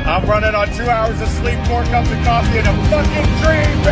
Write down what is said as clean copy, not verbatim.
I'm running on 2 hours of sleep, 4 cups of coffee, and a fucking dream.